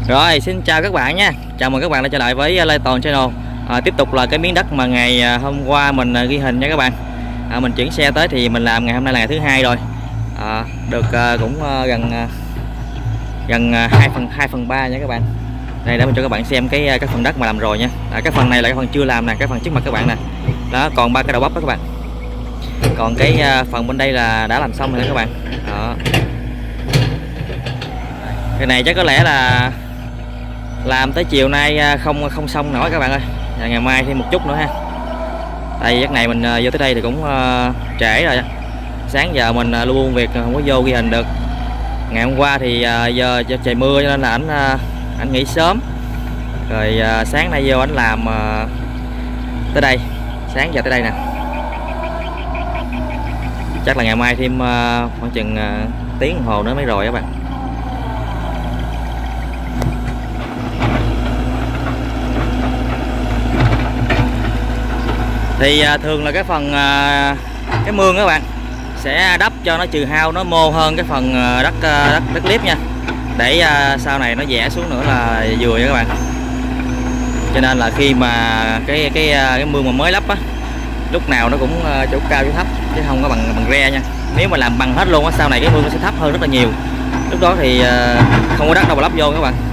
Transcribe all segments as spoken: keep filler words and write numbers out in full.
Rồi, xin chào các bạn nha. Chào mừng các bạn đã trở lại với Lê Toàn Channel. à, Tiếp tục là cái miếng đất mà ngày hôm qua mình ghi hình nha các bạn. à, Mình chuyển xe tới thì mình làm ngày hôm nay là ngày thứ hai rồi. à, Được à, cũng à, gần à, gần hai phần hai phần ba nha các bạn. Đây để mình cho các bạn xem cái cái phần đất mà làm rồi nha. à, Cái phần này là cái phần chưa làm nè, cái phần trước mặt các bạn nè. Đó, còn ba cái đầu bắp đó các bạn. Còn cái à, phần bên đây là đã làm xong rồi các bạn. Đó. Cái này chắc có lẽ là làm tới chiều nay không không xong nổi các bạn ơi. Và ngày mai thêm một chút nữa ha. Tại vì giấc này mình vô tới đây thì cũng uh, trễ rồi. Sáng giờ mình uh, luôn việc không có vô ghi hình được. Ngày hôm qua thì uh, giờ cho trời mưa cho nên là anh uh, anh nghỉ sớm. Rồi uh, sáng nay vô anh làm uh, tới đây. Sáng giờ tới đây nè. Chắc là ngày mai thêm uh, khoảng chừng uh, tiếng đồng hồ nữa mới rồi các bạn. Thì à, thường là cái phần à, cái mương các bạn sẽ đắp cho nó trừ hao, nó mô hơn cái phần à, đất, à, đất đất liếp nha, để à, sau này nó vẽ xuống nữa là vừa nha các bạn. Cho nên là khi mà cái cái cái mương mà mới lắp á, lúc nào nó cũng à, chỗ cao chỗ thấp chứ không có bằng bằng re nha. Nếu mà làm bằng hết luôn á, sau này cái mương nó sẽ thấp hơn rất là nhiều. Lúc đó thì à, không có đất đâu mà lắp vô các bạn.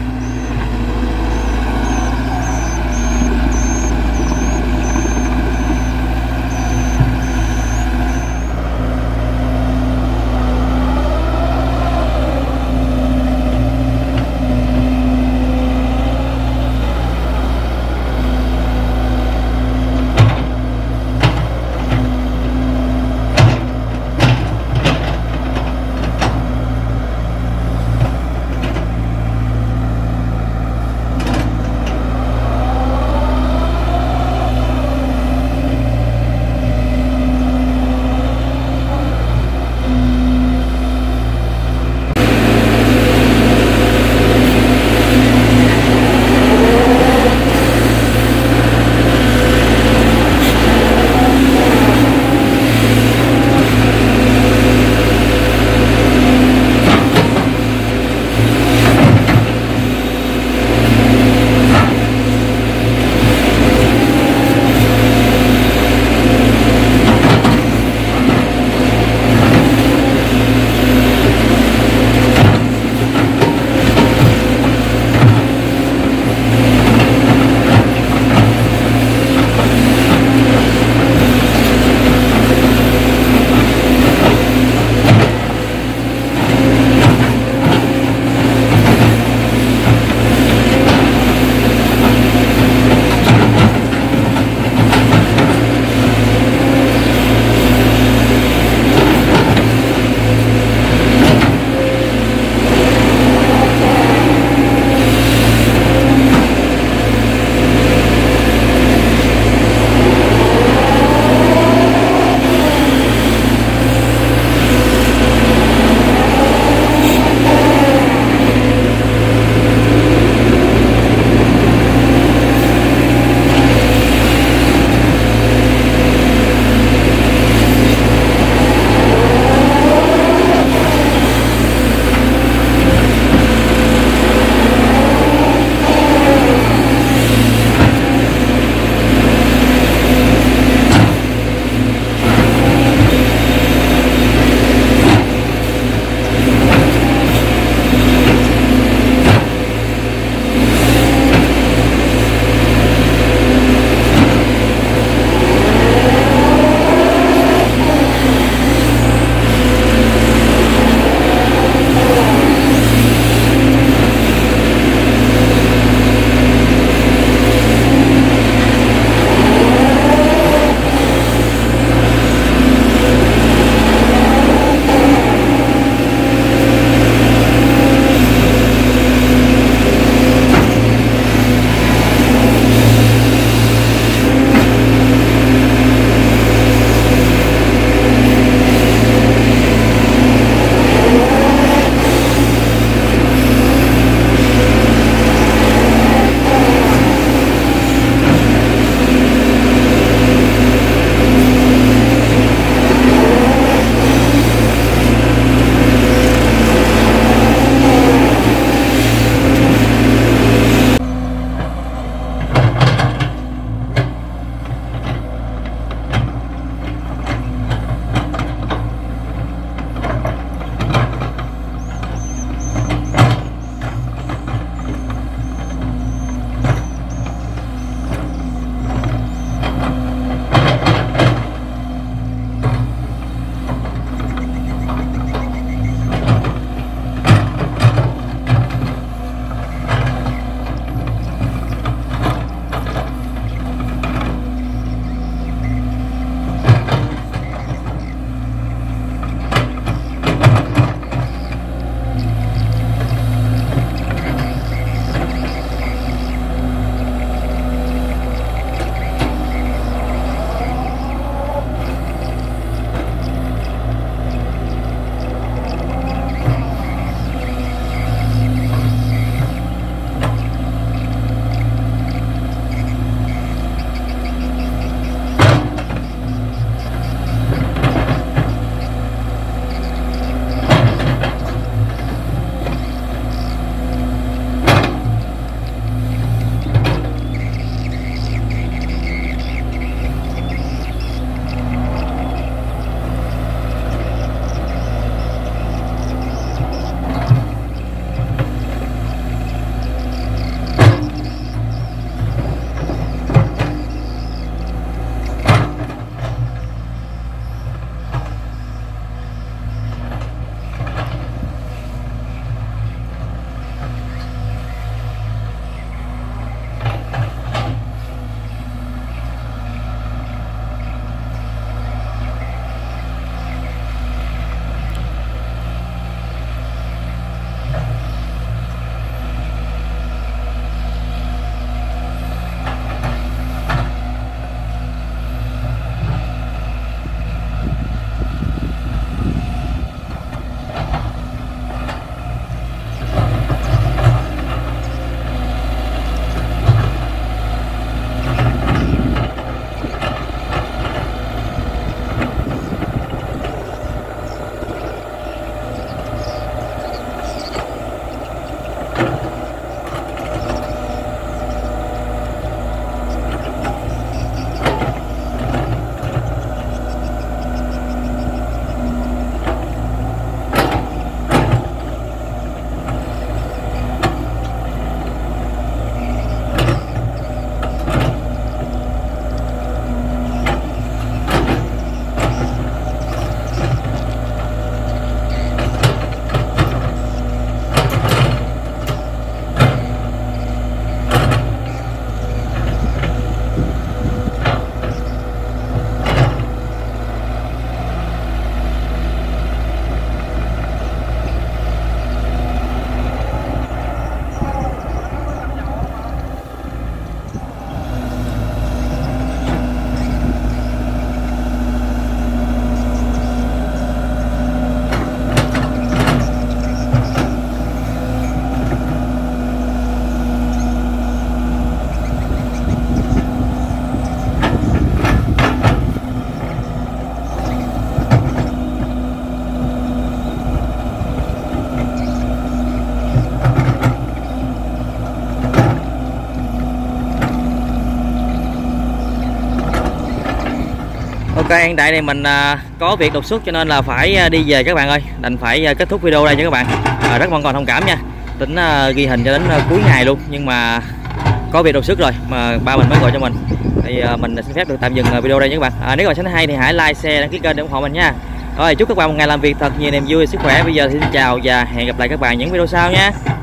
Ok, hiện tại thì mình à, có việc đột xuất cho nên là phải à, đi về các bạn ơi, đành phải à, kết thúc video đây cho các bạn. À, rất mong còn thông cảm nha, tính à, ghi hình cho đến à, cuối ngày luôn, nhưng mà có việc đột xuất rồi mà ba mình mới gọi cho mình thì à, mình xin phép được tạm dừng video đây nha các bạn. À, nếu các bạn thấy hay thì hãy like, share, đăng ký kênh để ủng hộ mình nha. Rồi, chúc các bạn một ngày làm việc thật nhiều niềm vui, sức khỏe. Bây giờ thì xin chào và hẹn gặp lại các bạn những video sau nha.